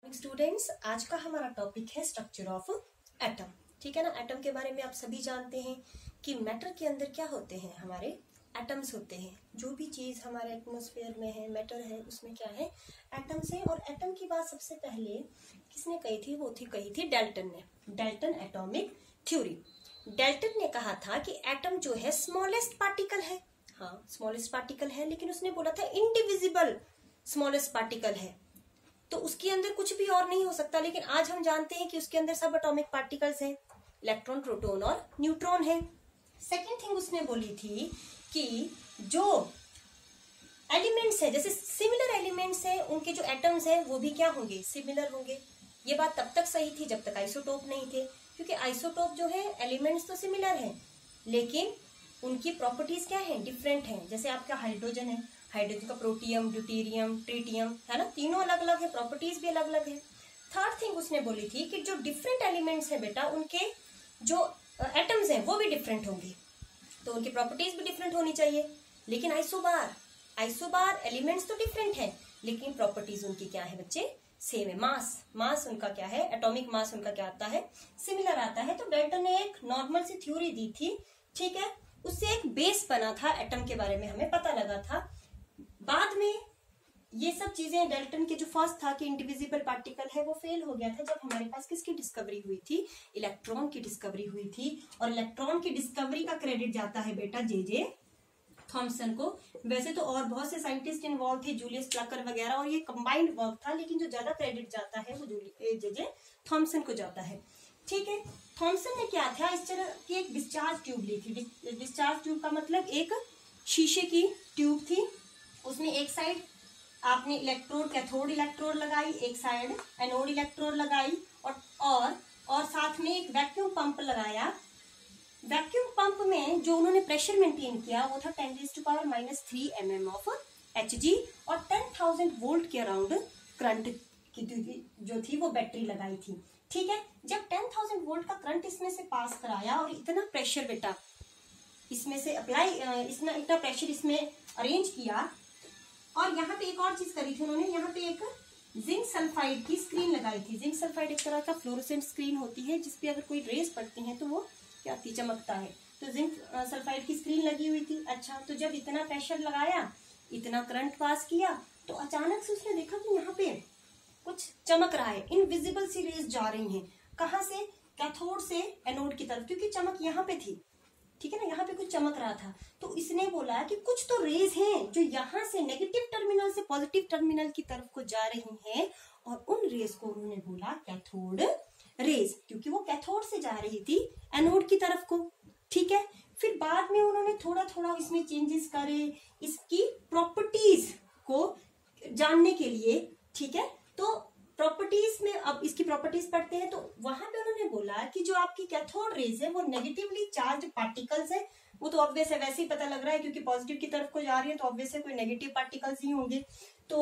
Students, आज का हमारा टॉपिक है स्ट्रक्चर ऑफ एटम। ठीक है ना। एटम के बारे में आप सभी जानते हैं कि मैटर के अंदर क्या होते हैं, हमारे एटम्स होते हैं। जो भी चीज हमारे एटमॉस्फेयर में है, मैटर है, उसमें क्या है, एटम्स है। और एटम की बात सबसे पहले किसने कही थी? वो कही थी डाल्टन ने। Dalton atomic theory. डाल्टन ने कहा था कि एटम जो है स्मॉलेस्ट पार्टिकल है। हाँ, स्मॉलेस्ट पार्टिकल है, लेकिन उसने बोला था इंडिविजिबल स्मॉलेस्ट पार्टिकल है, तो उसके अंदर कुछ भी और नहीं हो सकता। लेकिन आज हम जानते हैं कि उसके अंदर सब एटॉमिक पार्टिकल्स हैं, इलेक्ट्रॉन, प्रोटॉन और न्यूट्रॉन है। सेकेंड थिंग उसने बोली थी कि जो एलिमेंट्स है, जैसे सिमिलर एलिमेंट्स हैं, उनके जो एटम्स हैं वो भी क्या होंगे, सिमिलर होंगे। ये बात तब तक सही थी जब तक आइसोटोप नहीं थे, क्योंकि आइसोटोप जो है, एलिमेंट्स तो सिमिलर हैं लेकिन उनकी प्रॉपर्टीज क्या है, डिफरेंट हैं। जैसे आपका हाइड्रोजन है, हाइड्रोजन का प्रोटियम, ड्यूटेरियम, ट्रिटियम है ना, तीनों अलग अलग है, प्रॉपर्टीज भी अलग अलग है। थर्ड थिंग उसने बोली थी कि जो डिफरेंट एलिमेंट्स है बेटा, उनके जो एटम्स हैं वो भी डिफरेंट होंगे, तो उनकी प्रॉपर्टीज भी डिफरेंट होनी चाहिए। लेकिन आइसोबार एलिमेंट्स तो डिफरेंट है लेकिन प्रॉपर्टीज उनकी क्या है बच्चे, सेम है। मास उनका क्या है, एटॉमिक मास उनका क्या आता है, सिमिलर आता है। तो डाल्टन ने एक नॉर्मल सी थ्योरी दी थी, ठीक है, उससे एक बेस बना था, एटम के बारे में हमें पता लगा था। बाद में ये सब चीजें, डाल्टन के जो फर्स्ट था कि इंडिविजिबल पार्टिकल है, वो फेल हो गया था जब हमारे पास किसकी डिस्कवरी हुई थी, इलेक्ट्रॉन की डिस्कवरी हुई थी। और इलेक्ट्रॉन की डिस्कवरी का क्रेडिट जाता है बेटा जे थॉमसन को। वैसे तो और बहुत से साइंटिस्ट इन्वॉल्व थे, जूलियस प्लकर वगैरह, और ये कंबाइंड वर्क था, लेकिन जो ज्यादा क्रेडिट जाता है वो जे थॉमसन को जाता है। ठीक है, थॉमसन ने क्या था, इस तरह की एक डिस्चार्ज ट्यूब ली थी। डिस्चार्ज ट्यूब का मतलब एक शीशे की ट्यूब थी, उसमें एक साइड आपने इलेक्ट्रोड, कैथोड इलेक्ट्रोड लगाई, एक साइड एनोड इलेक्ट्रोड लगाई, और साथ में एक वैक्यूम पंप लगाया। वैक्यूम पंप में जो उन्होंने प्रेशर मेंटेन किया वो था 10⁻³ mm ऑफ Hg, और 10,000 वोल्ट के अराउंड करंट की जो थी वो बैटरी लगाई थी। ठीक है, जब 10,000 वोल्ट का करंट इसमें से पास कराया और इतना प्रेशर बेटा इसमें से इतना प्रेशर इसमें अरेंज किया, और यहाँ पे एक और चीज करी थी उन्होंने, यहाँ पे एक जिंक सल्फाइड की स्क्रीन लगाई थी। जिंक सल्फाइड एक तरह का फ्लोरोसेंट स्क्रीन होती है, जिसपे अगर कोई रेस पड़ती है तो वो क्या आती, चमकता है। तो जिंक सल्फाइड की स्क्रीन लगी हुई थी। अच्छा, तो जब इतना प्रेशर लगाया, इतना करंट पास किया, तो अचानक से उसने देखा कि यहाँ पे कुछ चमक रहा है, इनविजिबल सी रेस जा रही हैं। कहाँ से? कैथोड से एनोड की तरफ, क्योंकि चमक यहाँ पे थी। ठीक है ना, यहाँ पे कुछ चमक रहा था, तो इसने बोला कि कुछ तो रेज हैं जो यहाँ से नेगेटिव टर्मिनल से पॉजिटिव टर्मिनल की तरफ को जा रही हैं, और उन रेज को उन्होंने बोला कैथोड रेज, क्योंकि वो कैथोड से जा रही थी एनोड की तरफ को। ठीक है, फिर बाद में उन्होंने थोड़ा थोड़ा इसमें चेंजेस करे, इसकी प्रॉपर्टीज को जानने के लिए। ठीक है, तो प्रॉपर्टीज में अब इसकी प्रॉपर्टीज पढ़ते हैं, तो वहां पे उन्होंने बोला कि जो आपकी कैथोड रेज है वो नेगेटिवली चार्ज पार्टिकल्स है। वो तो ऑब्वियस है, वैसे ही पता लग रहा है, क्योंकि पॉजिटिव की तरफ को जा रही है तो ऑब्वियस है कोई नेगेटिव पार्टिकल्स ही होंगे। तो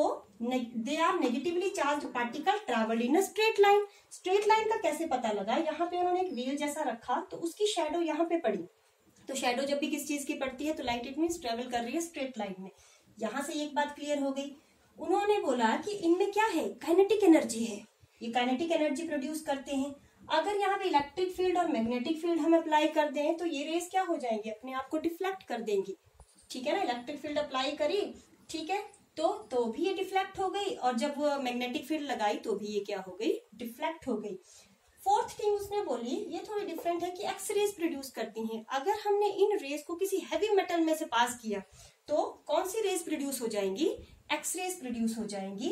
they are negatively charge particle travel in a straight line. Straight line का कैसे पता लगा? यहाँ पे उन्होंने एक व्हील जैसा रखा, तो उसकी शेडो यहाँ पे पड़ी। तो शेडो जब भी किस चीज की पड़ती है तो लाइट इट मीन्स ट्रेवल कर रही है स्ट्रेट लाइन में। यहाँ से एक बात क्लियर हो गई। उन्होंने बोला कि इनमें क्या है, काइनेटिक एनर्जी है, ये काइनेटिक एनर्जी प्रोड्यूस करते हैं। अगर यहाँ पे इलेक्ट्रिक फील्ड और मैग्नेटिक फील्ड हम अप्लाई कर दें तो ये रेस क्या हो जाएंगी, अपने आप को डिफ्लेक्ट कर देंगी। ठीक है ना, इलेक्ट्रिक फील्ड अप्लाई करी, ठीक है, तो भी ये डिफ्लेक्ट हो गई, और जब मैग्नेटिक फील्ड लगाई तो भी ये क्या हो गई, डिफ्लेक्ट हो गई। फोर्थ थिंग उसने बोली, ये थोड़ी डिफरेंट है, कि एक्स रेज प्रोड्यूस करती हैं। अगर हमने इन रेस को किसी हैवी मेटल में से पास किया तो कौन सी रेस प्रोड्यूस हो जाएंगी, एक्स रेज प्रोड्यूस हो जाएंगी।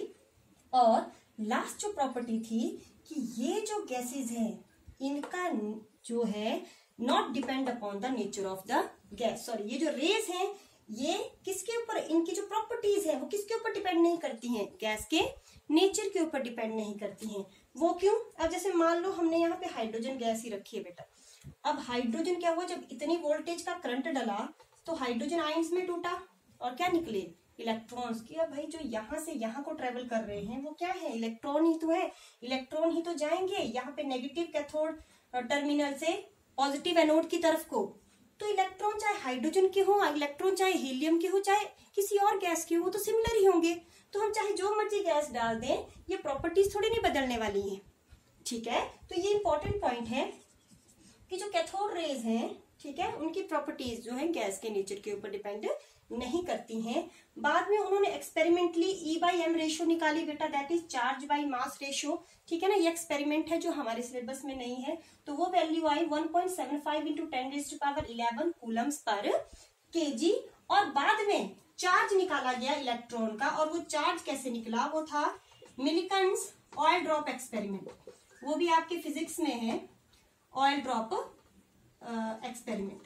और लास्ट जो प्रॉपर्टी थी कि ये जो गैसेज हैं, इनका जो है not depend upon the nature of the gas. Sorry, ये जो रेस हैं ये किसके ऊपर, इनकी जो प्रॉपर्टीज है वो किसके ऊपर डिपेंड नहीं करती हैं, गैस के नेचर के ऊपर डिपेंड नहीं करती हैं। वो क्यों? अब जैसे मान लो हमने यहाँ पे हाइड्रोजन गैस ही रखी है बेटा, अब हाइड्रोजन क्या हुआ, जब इतनी वोल्टेज का करंट डला तो हाइड्रोजन आयंस में टूटा, और क्या निकले, इलेक्ट्रॉन्स की। अब भाई जो यहाँ से यहाँ को ट्रेवल कर रहे हैं वो क्या है, इलेक्ट्रॉन ही तो है, इलेक्ट्रॉन ही तो जाएंगे यहाँ पे नेगेटिव कैथोड टर्मिनल से पॉजिटिव एनोड की तरफ को। तो इलेक्ट्रॉन चाहे हाइड्रोजन के हो, इलेक्ट्रॉन चाहे हीलियम के हो, चाहे किसी और गैस के हो, वो तो सिमिलर ही होंगे। तो हम चाहे जो मर्जी गैस डाल दें, ये प्रॉपर्टीज थोड़ी नहीं बदलने वाली हैं, ठीक है। तो ये इंपॉर्टेंट पॉइंट है कि जो कैथोड रेज हैं, ठीक है, उनकी प्रॉपर्टीज जो है गैस के नेचर के ऊपर डिपेंड नहीं करती हैं। बाद में उन्होंने एक्सपेरिमेंटली E/M रेशियो निकाली बेटा, that is charge by mass ratio, ठीक है ना। ये एक्सपेरिमेंट है जो हमारे सिलेबस में नहीं है, तो वो वैल्यू आई 1.75 इंटू 10⁻11 कूलम्स पर kg। और बाद में चार्ज निकाला गया इलेक्ट्रॉन का, और वो चार्ज कैसे निकला, वो था मिलिकन्स ऑयल ड्रॉप एक्सपेरिमेंट, वो भी आपके फिजिक्स में है, ऑयल ड्रॉप एक्सपेरिमेंट।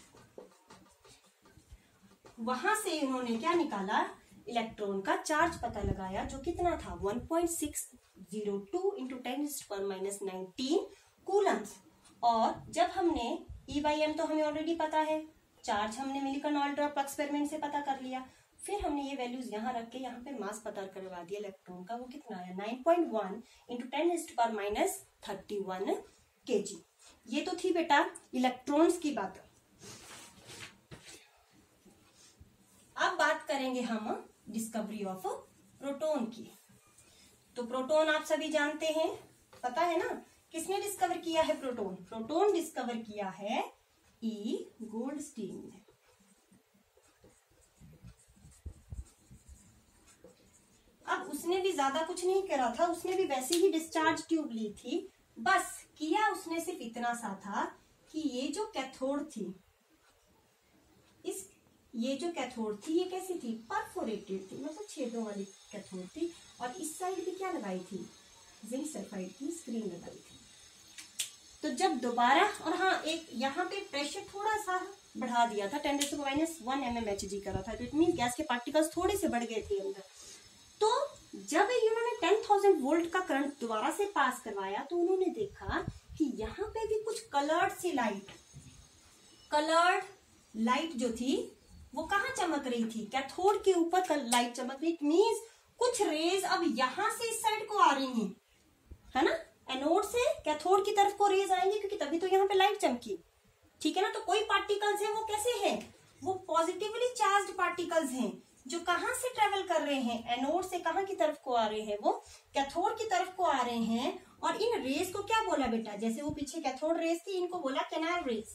वहां से उन्होंने क्या निकाला, इलेक्ट्रॉन का चार्ज पता लगाया, जो कितना था 1.602 इंटू 10⁻19 कूलम्स। और जब हमने E/M तो हमें ऑलरेडी पता है, चार्ज हमने मिलिकन ऑयल ड्रॉप एक्सपेरिमेंट से पता कर लिया, फिर हमने ये वैल्यूज यहाँ रख के यहाँ पे मास पता करवा दिया इलेक्ट्रॉन का, वो कितना आया 9.1 इंटू 10⁻31 kg। ये तो थी बेटा इलेक्ट्रॉन्स की बात। अब बात करेंगे हम डिस्कवरी ऑफ प्रोटॉन की। तो प्रोटॉन आप सभी जानते हैं, पता है ना, किसने डिस्कवर किया है प्रोटॉन? प्रोटॉन डिस्कवर किया है E. गोल्डस्टीन ने। अब उसने भी ज्यादा कुछ नहीं करा था, उसने भी वैसे ही डिस्चार्ज ट्यूब ली थी, बस किया उसने सिर्फ इतना सा था कि ये जो कैथोड थी, ये जो कैथोड थी ये कैसी थी, परफोरेटेड थी, मतलब छेदों वाली कैथोड थी, और इस साइड भी क्या लगाई थी, जिंक सल्फाइड की स्क्रीन लगाई थी। तो जब दोबारा, और हाँ एक यहाँ पे प्रेशर थोड़ा सा बढ़ा दिया था, 10⁻1 mmHg करा था, तो इट मीन गैस के पार्टिकल्स थोड़े से बढ़ गए थे अंदर। तो जब इन्होंने 10,000 वोल्ट का करंट दोबारा से पास करवाया, तो उन्होंने देखा कि यहाँ पे भी कुछ कलर्ड लाइट जो थी वो कहाँ चमक रही थी, कैथोड के ऊपर लाइट चमक रही। इट मींस कुछ रेज अब यहां से इस साइड को आ रही हैं, है ना, एनोड से कैथोड की तरफ को रेज आएंगे, क्योंकि तभी तो यहाँ पे लाइट चमकी, ठीक है ना। तो कोई पार्टिकल्स हैं वो कैसे हैं, वो पॉजिटिवली चार्ज्ड पार्टिकल्स हैं, जो कहां से ट्रेवल कर रहे हैं, एनोड से कहां की तरफ को आ रहे हैं, वो कैथोड की तरफ को आ रहे हैं। और इन रेज को क्या बोला बेटा, जैसे वो पीछे कैथोड रेज थी, इनको बोला कैनाल रेज,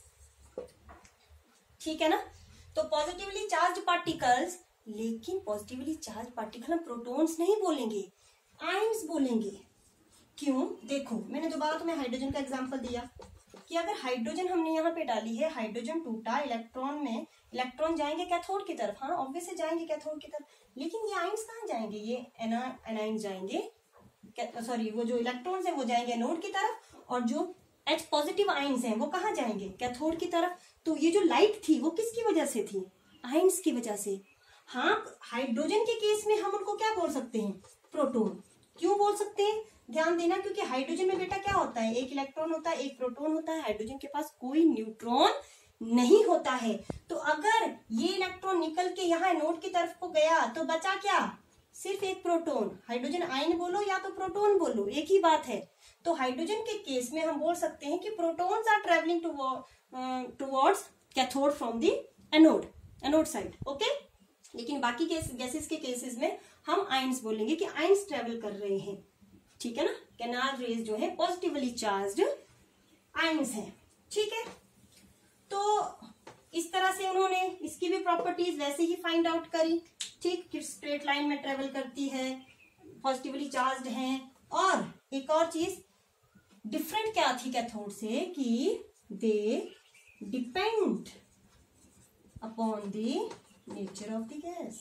ठीक है ना। तो पॉजिटिवली चार्ज पार्टिकल्स, लेकिन पॉजिटिवली चार्ज पार्टिकल हम प्रोटॉन्स नहीं बोलेंगे, आयंस बोलेंगे। क्यों, देखो मैंने दोबारा तुम्हें हाइड्रोजन का एग्जांपल दिया कि अगर हाइड्रोजन हमने यहाँ पे डाली है, हाइड्रोजन टूटा, इलेक्ट्रॉन जाएंगे कैथोड की तरफ, हाँ ऑब्वियसली जाएंगे कैथोड की तरफ, लेकिन ये आयंस कहाँ जाएंगे, ये एनायंस जाएंगे, सॉरी वो जो इलेक्ट्रॉन्स है वो जाएंगे एनोड की तरफ, और जो H पॉजिटिव आयंस हैं वो कहाँ जाएंगे, कैथोड की तरफ। तो ये जो लाइट थी वो किसकी वजह से थी, आयंस की वजह से। हाँ हाइड्रोजन के केस में हम उनको क्या बोल सकते हैं, प्रोटॉन। क्यों बोल सकते हैं, ध्यान देना, क्योंकि हाइड्रोजन में बेटा क्या होता है, एक इलेक्ट्रॉन होता है, एक प्रोटॉन होता है, हाइड्रोजन के पास कोई न्यूट्रॉन नहीं होता है। तो अगर ये इलेक्ट्रॉन निकल के यहाँ एनोड की तरफ को गया तो बचा क्या, सिर्फ एक प्रोटॉन। हाइड्रोजन आयन बोलो या तो प्रोटॉन बोलो, एक ही बात है। तो हाइड्रोजन के केस में हम बोल सकते हैं कि protons are travelling towards cathode from the anode side, okay. लेकिन बाकी गैसेस के केसेस में हम आयंस बोलेंगे कि आयंस ट्रेवल कर रहे हैं, ठीक है ना। कैनाल रेज जो है पॉजिटिवली चार्ज्ड आयंस है, ठीक है। तो इस तरह से उन्होंने इसकी भी प्रॉपर्टीज वैसे ही फाइंड आउट करी, ठीक, कि स्ट्रेट लाइन में ट्रेवल करती है, पॉजिटिवली चार्ज्ड है। और एक और चीज डिफरेंट क्या थी कैथोड से, कि they depend upon the nature of the gas.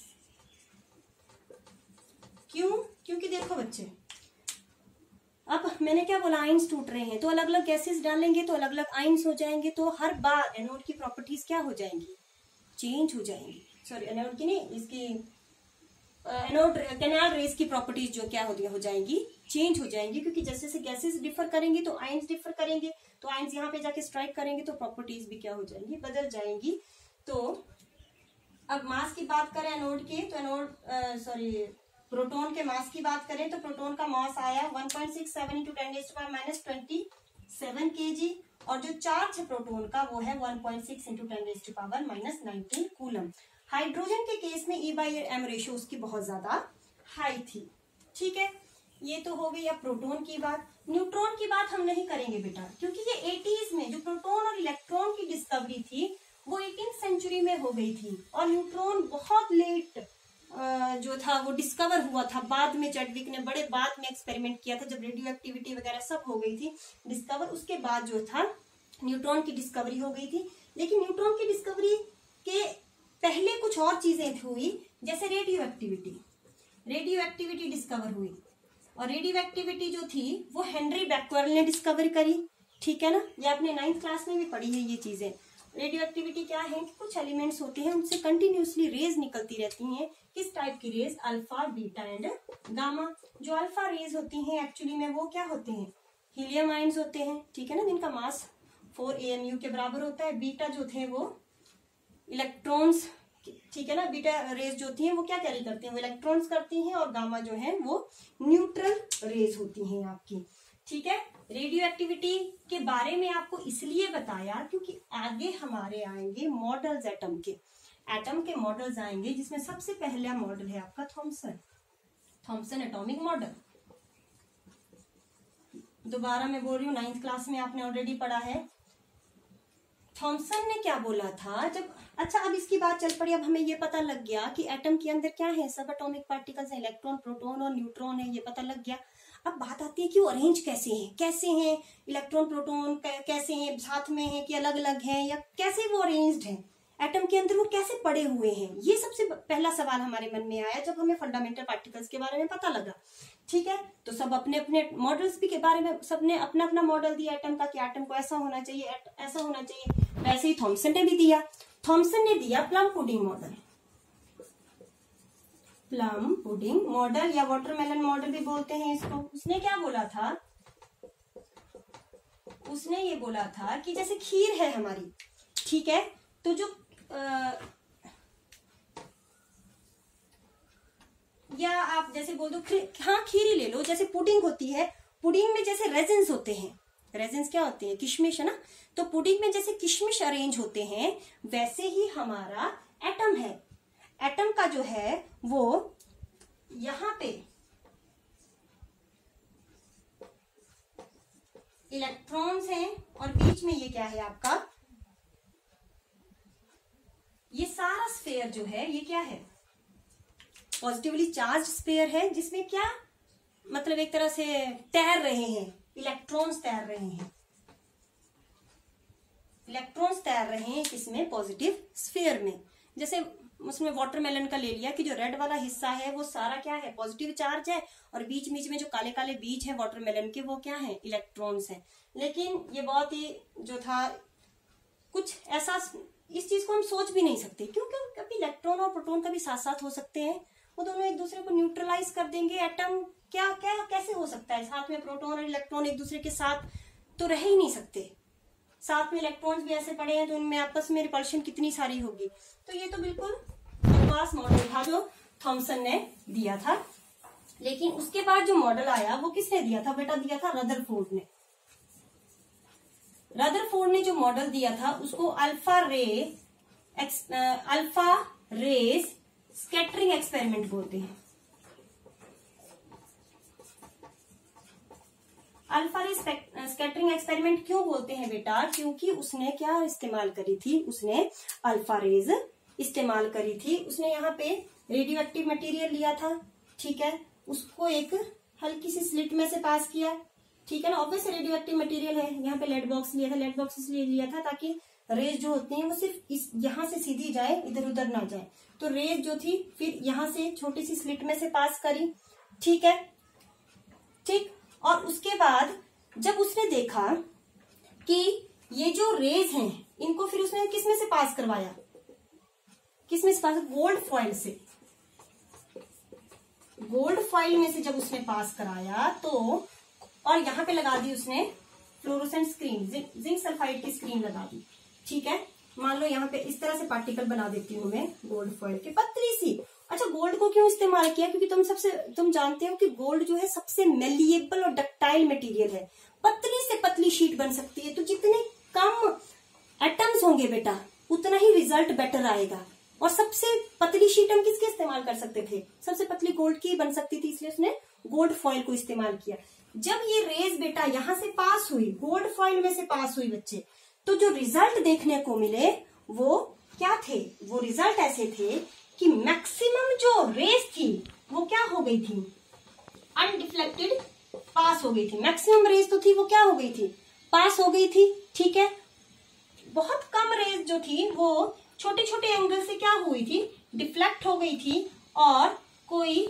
क्यों, क्योंकि देखो बच्चे, अब मैंने क्या बोला, आयंस टूट रहे हैं, तो अलग अलग गैसेस डालेंगे तो अलग अलग आयंस हो जाएंगे, तो हर बार एनोड की प्रॉपर्टीज क्या हो जाएंगी, चेंज हो जाएंगी। सॉरी एनोड की नहीं, इसकी एनोड कैनाल रेज की प्रॉपर्टीज जो क्या हो जाएंगी, चेंज हो जाएंगी, क्योंकि जैसे जैसे गैसेस डिफर करेंगे तो आयंस डिफर करेंगे, तो आयंस यहाँ पे जाके स्ट्राइक करेंगे तो प्रॉपर्टीज भी क्या हो जाएंगी, बदल जाएंगी। तो अब मास की बात करें एनोड की, तो प्रोटॉन के मास की बात करें तो प्रोटॉन का मास आया 1.67 इंटू 10⁻⁻27 kg, और जो चार्ज है प्रोटॉन का वो है 1.6 इंटू 10⁻⁻19 कूलम। हाइड्रोजन के केस में E/M रेशियो उसकी बहुत ज्यादा हाई थी। ठीक है, ये तो हो गई अब प्रोटॉन की बात। न्यूट्रॉन की बात हम नहीं करेंगे बेटा, क्योंकि ये 80s में जो प्रोटॉन और इलेक्ट्रॉन की डिस्कवरी थी वो 18th सेंचुरी में हो गई थी, और न्यूट्रॉन बहुत लेट जो था वो डिस्कवर हुआ था। बाद में चैडविक ने बड़े बाद में एक्सपेरिमेंट किया था, जब रेडियो एक्टिविटी वगैरह सब हो गई थी डिस्कवर, उसके बाद जो था न्यूट्रॉन की डिस्कवरी हो गई थी। लेकिन न्यूट्रॉन की डिस्कवरी के पहले कुछ और चीजें हुई, जैसे रेडियो एक्टिविटी डिस्कवर हुई, और रेडियो एक्टिविटी जो थी वो हेनरी बैक्वेल ने डिस्कवर करी। ठीक है ना, ये आपने 9th क्लास में भी पढ़ी है ये चीजें। रेडियो एक्टिविटी क्या है कि कुछ एलिमेंट्स होते हैं उनसे कंटिन्यूसली रेज निकलती रहती हैं। किस टाइप की rays? Alpha, beta and gamma. जो अल्फा रेज होती हैं एक्चुअली में वो क्या होते हैं? हीलियम आयंस होते हैं। ठीक है ना, जिनका मास 4 AMU के बराबर होता है। बीटा जो थे वो इलेक्ट्रॉन्स, ठीक है ना, बीटा रेज जो होती हैं वो क्या कैरी करती हैं? वो इलेक्ट्रॉन्स करती हैं, और गामा जो है वो न्यूट्रल रेज होती हैं आपकी। ठीक है, रेडियो एक्टिविटी के बारे में आपको इसलिए बताया क्योंकि आगे हमारे आएंगे मॉडल्स एटम के मॉडल्स आएंगे, जिसमें सबसे पहला मॉडल है आपका थॉमसन एटॉमिक मॉडल। दोबारा मैं बोल रही हूँ, 9th क्लास में आपने ऑलरेडी पढ़ा है। थॉमसन ने क्या बोला था जब, अच्छा अब इसकी बात चल पड़ी, अब हमें ये पता लग गया कि एटम के अंदर क्या है, सब एटॉमिक पार्टिकल्स हैं, इलेक्ट्रॉन, प्रोटॉन और न्यूट्रॉन है, ये पता लग गया। अब बात आती है कि वो अरेंज कैसे हैं इलेक्ट्रॉन प्रोटॉन कैसे हैं, साथ में हैं कि अलग अलग हैं, या कैसे वो अरेंज्ड हैं एटम के अंदर, वो कैसे पड़े हुए हैं। ये सबसे पहला सवाल हमारे मन में आया जब हमें फंडामेंटल पार्टिकल्स के बारे में पता लगा। ठीक है, तो सब अपने अपने मॉडल्स भी के बारे में सबने अपना अपना मॉडल दिया एटम का, कि एटम को ऐसा होना चाहिए, ऐसा होना चाहिए। वैसे ही थॉमसन ने भी दिया। थॉमसन ने दिया प्लम पुडिंग मॉडल या वाटरमेलन मॉडल भी बोलते हैं इसको। उसने क्या बोला था? उसने ये बोला था कि जैसे खीर है हमारी, ठीक है, तो जो या आप जैसे बोल दो, हाँ खीर ही ले लो, जैसे पुडिंग होती है, पुडिंग में जैसे रेजिन्स होते हैं, रेजिन्स क्या होते हैं? किशमिश, है ना। तो पुडिंग में जैसे किशमिश अरेंज होते हैं, वैसे ही हमारा एटम है। एटम का जो है वो यहां पे इलेक्ट्रॉन्स हैं, और बीच में ये क्या है आपका, ये सारा स्फीयर जो है ये क्या है? पॉजिटिवली चार्ज स्फीयर है, जिसमें क्या मतलब एक तरह से तैर रहे हैं इलेक्ट्रॉन्स, तैर रहे हैं किसमें? पॉजिटिव स्फीयर में। जैसे उसमें वाटरमेलन का ले लिया कि जो रेड वाला हिस्सा है वो सारा क्या है? पॉजिटिव चार्ज है, और बीच बीच में जो काले काले बीज है वाटरमेलन के वो क्या है? इलेक्ट्रॉन्स हैं। लेकिन ये बहुत ही जो था कुछ ऐसा, इस चीज को हम सोच भी नहीं सकते, क्योंकि कभी इलेक्ट्रॉन और प्रोटॉन कभी साथ साथ हो सकते हैं, वो दोनों एक दूसरे को न्यूट्रलाइज कर देंगे। एटम क्या कैसे हो सकता है? साथ में प्रोटॉन और इलेक्ट्रॉन एक दूसरे के साथ तो रह ही नहीं सकते। साथ में इलेक्ट्रॉन्स भी ऐसे पड़े हैं तो उनमें आपस में रिपल्शन कितनी सारी होगी। तो ये तो बिल्कुल बकवास मॉडल था जो थॉमसन ने दिया था। लेकिन उसके बाद जो मॉडल आया वो किसने दिया था बेटा? दिया था रदरफोर्ड ने। रदरफोर्ड ने जो मॉडल दिया था उसको अल्फा रेज स्कैटरिंग एक्सपेरिमेंट बोलते हैं। अल्फा रेज स्कैटरिंग एक्सपेरिमेंट क्यों बोलते हैं बेटा? क्योंकि उसने क्या इस्तेमाल करी थी? उसने अल्फा रेज इस्तेमाल करी थी। उसने यहाँ पे रेडियो एक्टिव मटेरियल लिया था, ठीक है, उसको एक हल्की सी स्लिट में से पास किया, ठीक है ना। ऑब्वियस रेडियो एक्टिव मटेरियल है, यहाँ पे लेड बॉक्स लिया था। लेड बॉक्स इसलिए लिया था ताकि रेज जो होती हैं वो सिर्फ इस यहाँ से सीधी जाए, इधर उधर ना जाए। तो रेज जो थी फिर यहाँ से छोटी सी स्लिट में से पास करी, ठीक है, ठीक। और उसके बाद जब उसने देखा कि ये जो रेज हैं इनको फिर उसने किस में से पास करवाया? किस में से पास? गोल्ड फॉइल से। गोल्ड फॉइल में से जब उसने पास कराया तो, और यहाँ पे लगा दी उसने फ्लोरोसेंट स्क्रीन, जिंक सल्फाइड की स्क्रीन लगा दी, ठीक है। मान लो यहाँ पे इस तरह से पार्टिकल बना देती हूँ मैं गोल्ड फॉइल की, पतली सी। अच्छा, गोल्ड को क्यों इस्तेमाल किया? क्योंकि तुम जानते हो कि गोल्ड जो है सबसे मेलिएबल और डक्टाइल मटेरियल है, पतली से पतली शीट बन सकती है। तो जितने कम एटम्स होंगे बेटा उतना ही रिजल्ट बेटर आएगा, और सबसे पतली शीट हम किसके इस्तेमाल कर सकते थे? सबसे पतली गोल्ड की बन सकती थी, इसलिए उसने गोल्ड फॉइल को इस्तेमाल किया। जब ये रेज बेटा यहां से पास हुई, गोल्ड फॉइल में से पास हुई बच्चे, तो जो रिजल्ट देखने को मिले वो क्या थे? वो रिजल्ट ऐसे थे कि मैक्सिमम जो रेज थी वो क्या हो गई थी? अनडिफ्लेक्टेड पास हो गई थी। मैक्सिमम रेज तो थी वो क्या हो गई थी? पास हो गई थी। ठीक है, बहुत कम रेज जो थी वो छोटे छोटे एंगल से क्या हुई थी? डिफ्लेक्ट हो गई थी। और कोई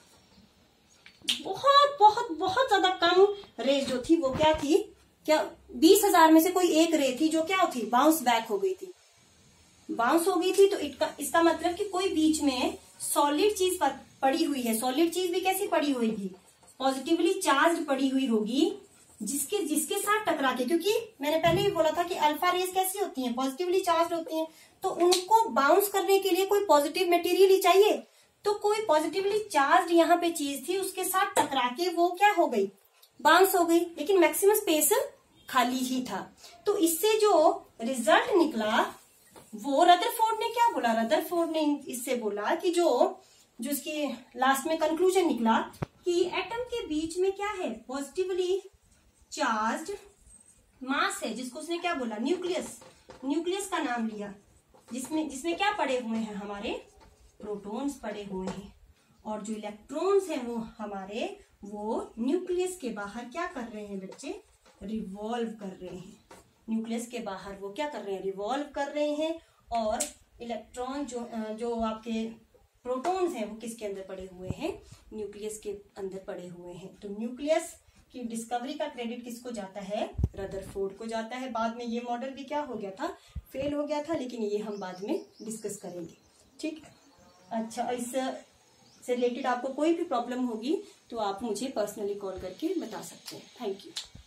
बहुत बहुत बहुत ज्यादा कम रेज जो थी वो क्या थी? क्या 20,000 में से कोई एक रे थी जो क्या थी? बाउंस बैक हो गई थी। बाउंस हो गई थी तो इसका मतलब कि कोई बीच में सॉलिड चीज पड़ी हुई है। सॉलिड चीज भी कैसी पड़ी हुई थी? पॉजिटिवली चार्ज पड़ी हुई होगी, जिसके साथ टकरा के, क्योंकि मैंने पहले ही बोला था कि अल्फा रेज कैसी होती हैं? पॉजिटिवली चार्ज होती हैं, तो उनको बाउंस करने के लिए कोई पॉजिटिव मटेरियल ही चाहिए। तो कोई पॉजिटिवली चार्ज यहाँ पे चीज थी, उसके साथ टकरा के वो क्या हो गई? बाउंस हो गई, लेकिन मैक्सिमम स्पेस खाली ही था। तो इससे जो रिजल्ट निकला वो रदरफोर्ड ने क्या बोला? रदरफोर्ड ने इससे बोला कि जो इसकी लास्ट में कंक्लूजन निकला कि एटम के बीच में क्या है? पॉजिटिवली चार्ज्ड मास है, जिसको उसने क्या बोला? न्यूक्लियस का नाम लिया, जिसमें क्या पड़े हुए हैं? हमारे प्रोटॉन्स पड़े हुए हैं। और जो इलेक्ट्रॉन्स हैं वो न्यूक्लियस के बाहर क्या कर रहे हैं बच्चे? रिवॉल्व कर रहे हैं। न्यूक्लियस के बाहर वो क्या कर रहे हैं? रिवॉल्व कर रहे हैं। और इलेक्ट्रॉन जो आपके प्रोटॉन्स हैं वो किसके अंदर पड़े हुए हैं? न्यूक्लियस के अंदर पड़े हुए हैं। तो न्यूक्लियस की डिस्कवरी का क्रेडिट किसको जाता है? रदरफोर्ड को जाता है। बाद में ये मॉडल भी क्या हो गया था? फेल हो गया था, लेकिन ये हम बाद में डिस्कस करेंगे। ठीक, अच्छा, इससे रिलेटेड आपको कोई भी प्रॉब्लम होगी तो आप मुझे पर्सनली कॉल करके बता सकते हैं। Thank you.